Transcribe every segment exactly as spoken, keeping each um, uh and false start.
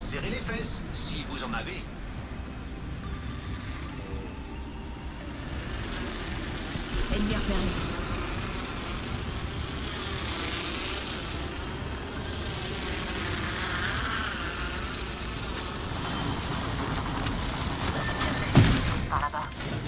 Serrez les fesses, si vous en avez. Ennemi repéré. Par là-bas.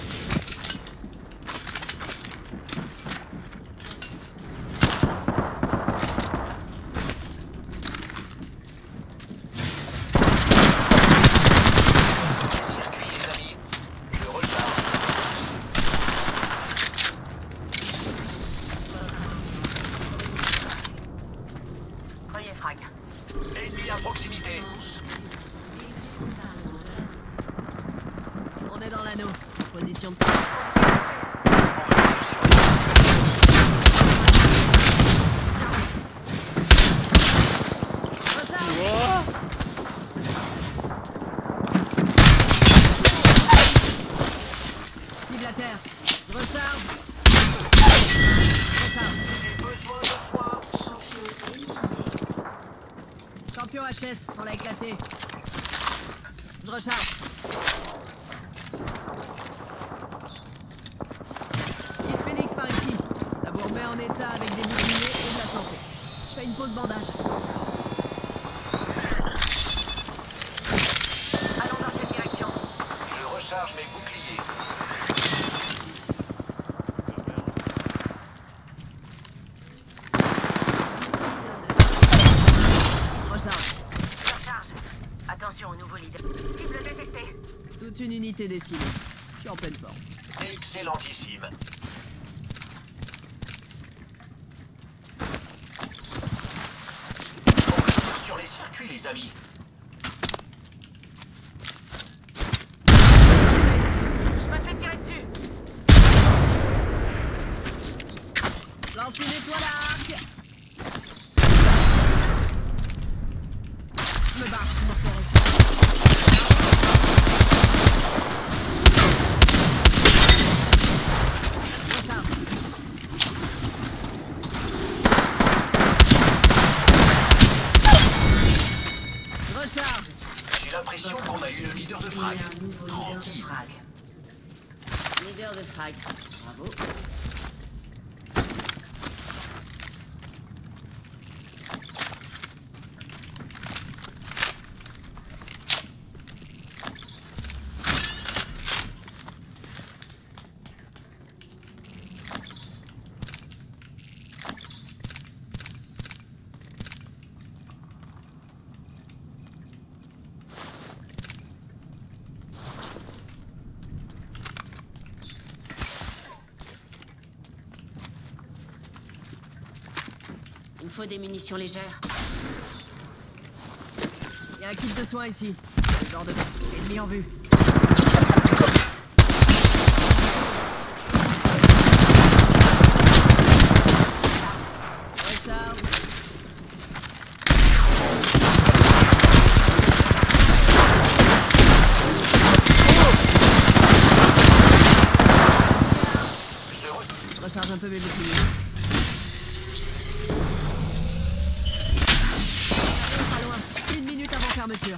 Ennemi à proximité. On est dans l'anneau. Position de... Cible à terre. Je recharge. Recharge. Champion H S, on l'a éclaté. Je recharge. Kid Phoenix par ici. Ça vous remet en état avec des boucliers et de la santé. Je fais une pause bandage. Allons dans cette direction. Je recharge mes boucliers. Recharge. Je recharge. Attention au nouveau leader. Cible détectée. Toute une unité décimée. Je suis en pleine forme. Excellentissime. Sur les circuits, les amis. Je me fais tirer dessus. Lance une étoile à arc. Je me barre, je m'en ferai. Recharge. J'ai l'impression qu'on a eu le leader de frag. Un nouveau leader de frag. Leader de frag. Bravo. Il me faut des munitions légères. Il y a un kit de soins ici. Ce genre de... Ennemi en vue. Recharge. Je recharge un peu mes boucliers. Pas loin. Une minute avant fermeture.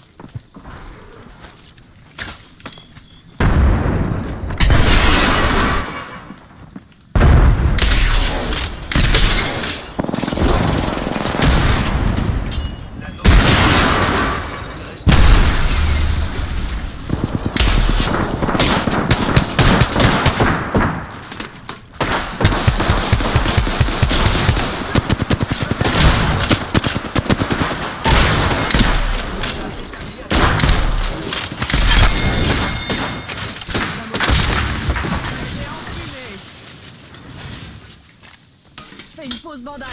Fais une pause bandage.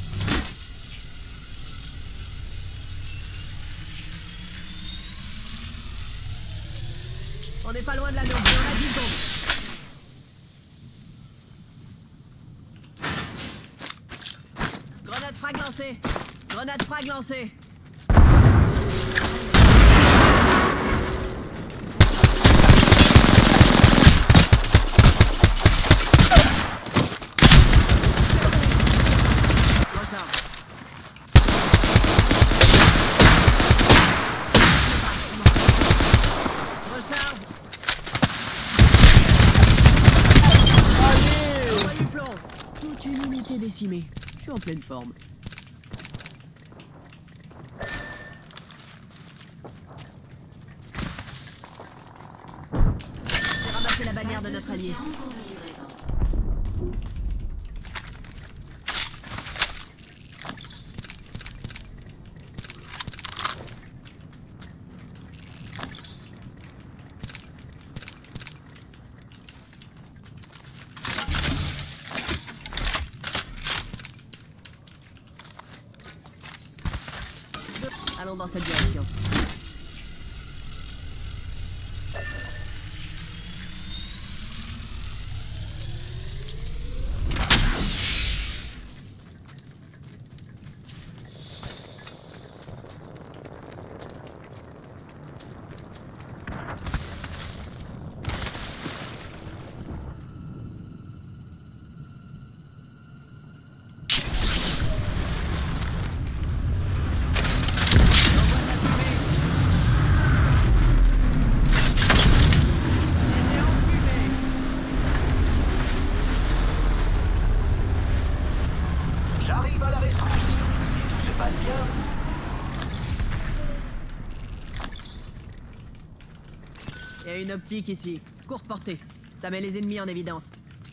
On n'est pas loin de l'anneau, on a dix secondes. Grenade frag lancée. Grenade frag lancée. Recharge. sous-estimé. Je suis en pleine forme. J'ai ramassé la bannière de notre allié. Allons dans cette direction. J'arrive à la rescousse. Si tout se passe bien. Il y a une optique ici. Courte portée. Ça met les ennemis en évidence.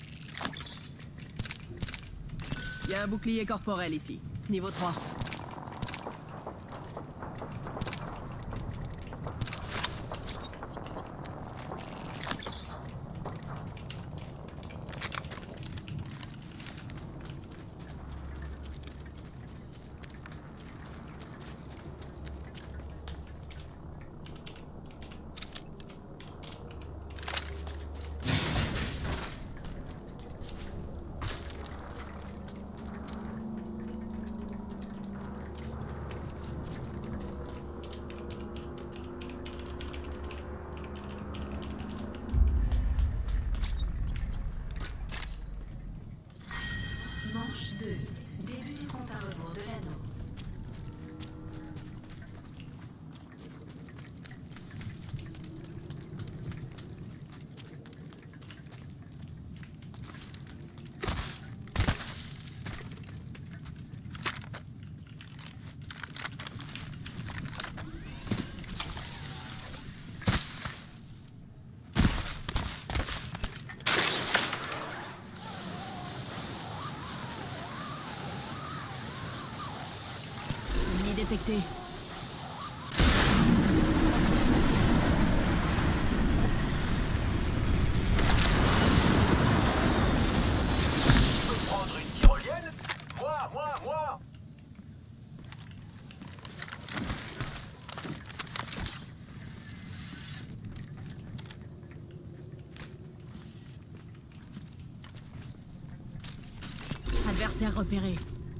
Il y a un bouclier corporel ici. Niveau trois. Manche deux. Début du compte à rebours de l'anneau. Ennemi détecté. Tu peux prendre une tyrolienne? Moi, moi, moi. Adversaire repéré.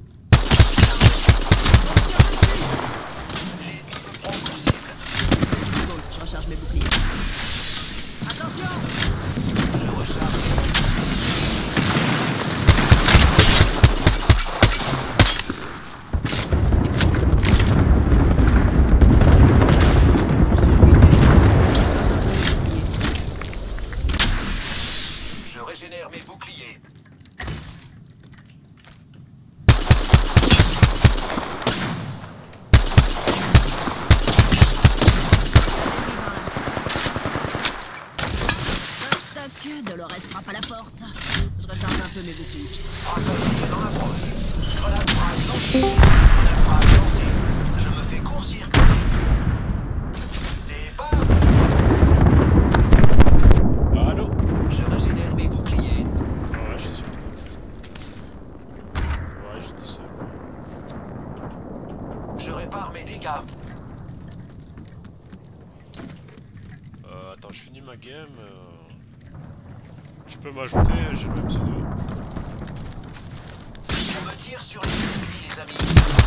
L'ennemi me prend pour cible. Bon, je recharge mes boucliers. Attention! Je recharge. Je régénère mes boucliers. Dolores frappe à la porte. Je recharge un peu mes boucliers. Attention dans l'approche. Grenade frag lancée. Grenade frag lancée. Je me fais court-circuiter. C'est parti. Allô? Je régénère mes boucliers. Ouais, je suis Ouais, je sais. Je répare mes dégâts. Euh, attends, je finis ma game. Euh... Tu peux m'ajouter, j'ai le même pseudo. On me tire sur les ennemis, les amis.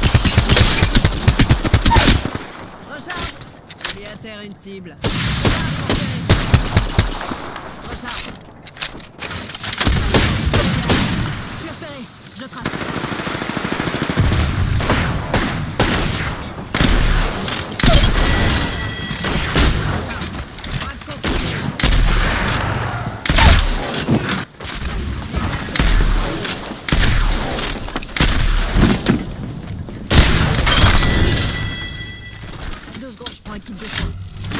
Recharge! J'ai mis à terre une cible. Recharge! Je suis repéré. Je trace. Je prends un kit de soin.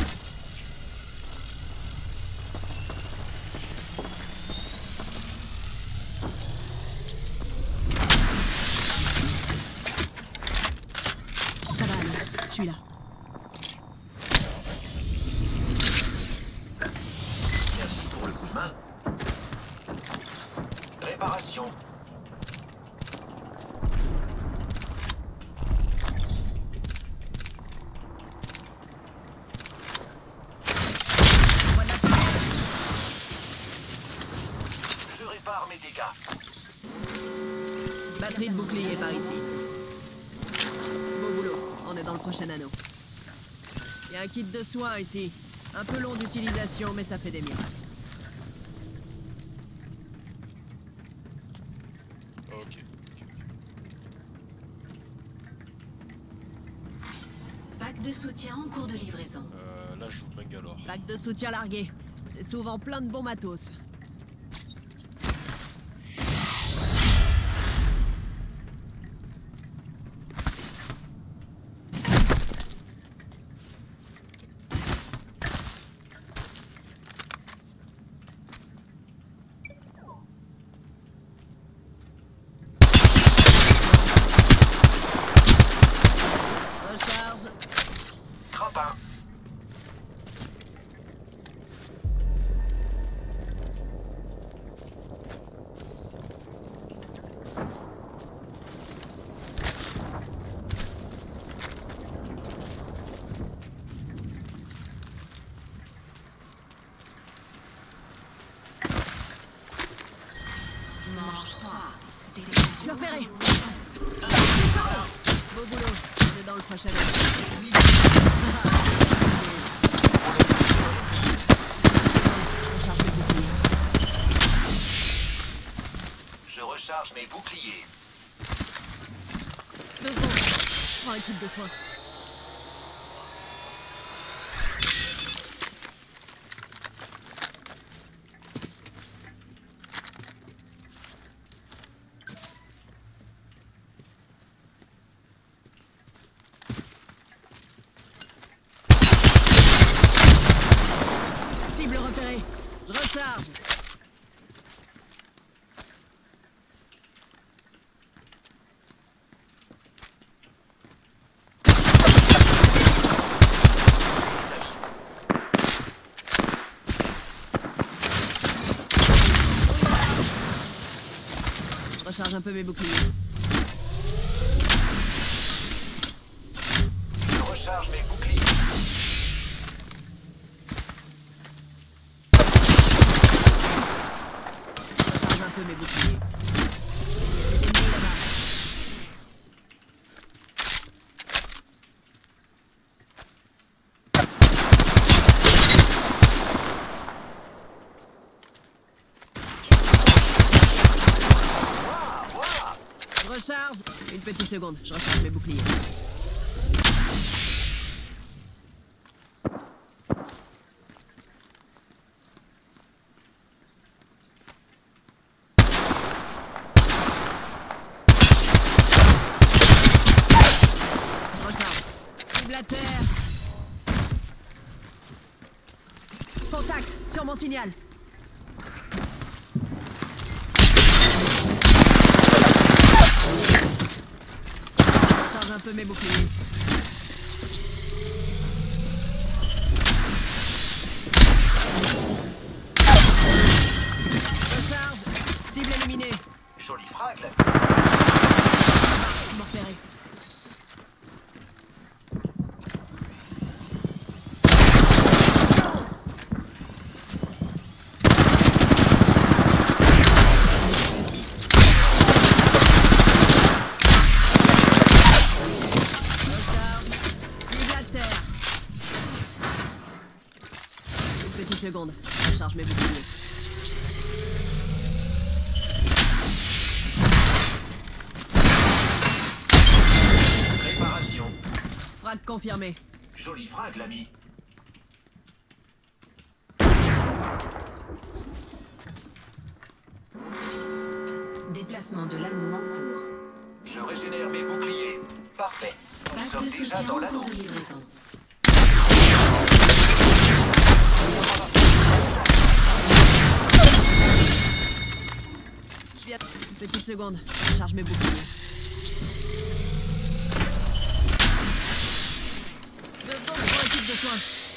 Ça va aller, je suis là. Merci pour le coup de main. Réparation. Je répare mes dégâts. Batterie de bouclier par ici. Beau boulot, on est dans le prochain anneau. Il y a un kit de soins ici. Un peu long d'utilisation, mais ça fait des miracles. Ok. ok, ok. Pack de soutien en cours de livraison. Euh, là, je joue Bangalore. Pack de soutien largué. C'est souvent plein de bons matos. Recharge. Crapin. Manche trois. Je suis repéré. Beau boulot, on est dans le prochain anneau. Recharge le bouclier. Je recharge mes boucliers. Deux secondes. Je prends un kit de soin. Cible repérée. Je recharge. Je recharge un peu mes boucliers. Je recharge mes boucliers. Je recharge un peu mes boucliers. Les ennemis là-bas. Je recharge. Une petite seconde, je recharge mes boucliers. Je recharge. Cible à terre. Contact sur mon signal. Je recharge un peu mes boucliers. Recharge. Cible éliminée. Joli fragle. Je m'en repérer. Recharge. Cible à terre. Une petite seconde. Je recharge mes boucliers. Réparation. Frappe confirmée. Joli fragle, l'ami. Déplacement de l'anneau en cours. Je régénère mes boucliers. Parfait. Nous Pack sommes de déjà soutien dans en l'anneau. cours de livraison. petites secondes. Je charge mes boucliers. Deux secondes pour un kit de soins.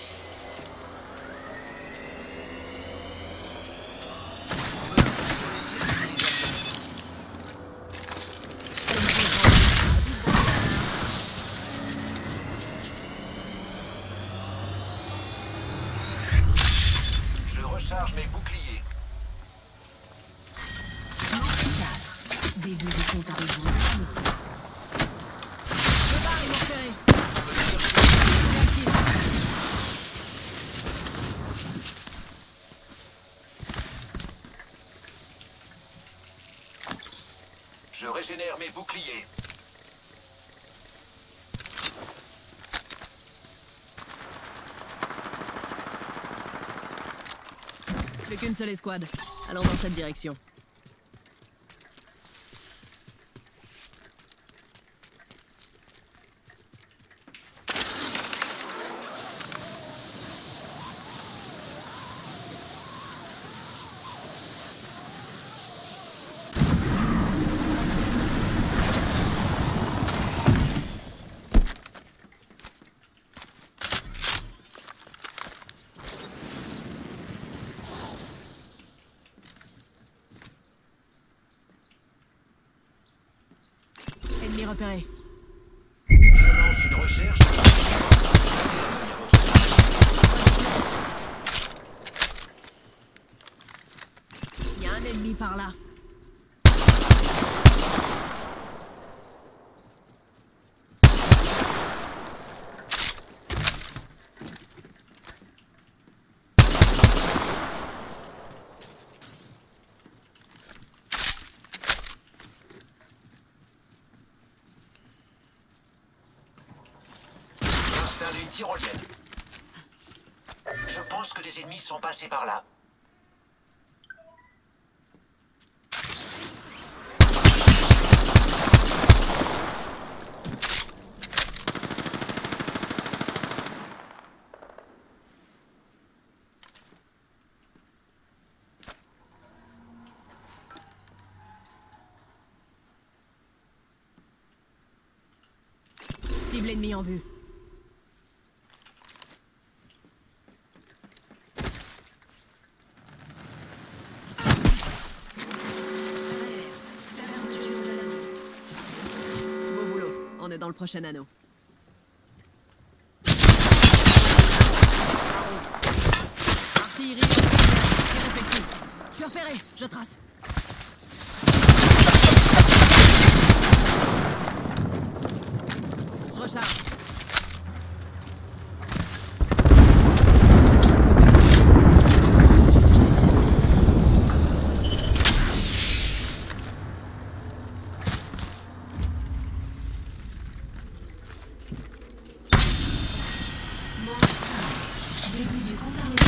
Je recharge mes boucliers. Début du compte à rebours de l'anneau. Le bar, ils m'ont repéré. Je régénère mes boucliers. Plus qu'une seule escouade. Allons dans cette direction. Ennemi repéré. Je lance une recherche. Il y a un ennemi par là. J'installe une tyrolienne. Je pense que des ennemis sont passés par là. Cible ennemie en vue. Beau boulot. On est dans le prochain anneau. Artillerie. Tir effectif. Je suis repéré. Je trace. Je recharge. Début du compte à rebours.